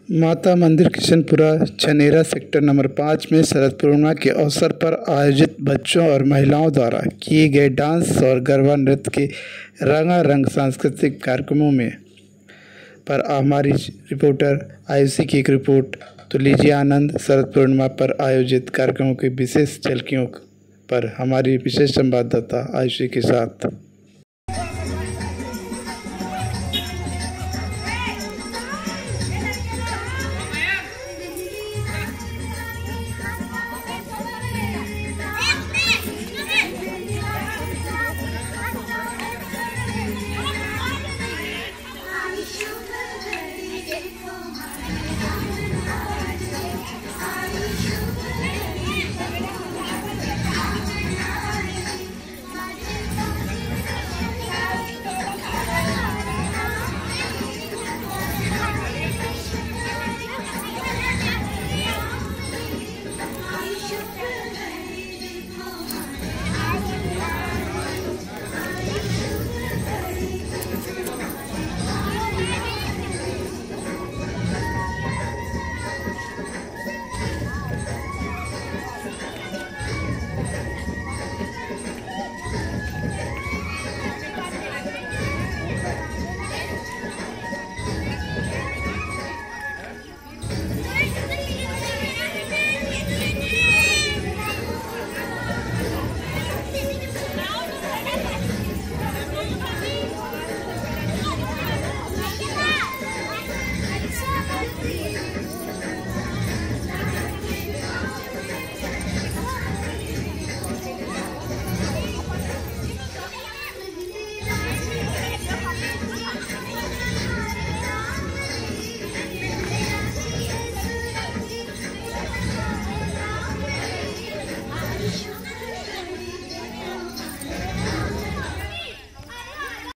माता मंदिर Kishanpura Chhanera sector number 5 में शरद पूर्णिमा के अवसर पर आयोजित बच्चों और महिलाओं द्वारा किए गए डांस और गरबा नृत्य के रंगारंग सांस्कृतिक कार्यक्रमों में पर हमारी रिपोर्टर आयुषी की एक रिपोर्ट। तो लीजिए आनंद शरद पूर्णिमा पर आयोजित कार्यक्रमों की विशेष झलकियों पर हमारी विशेष संवाददाता आयुषी के साथ।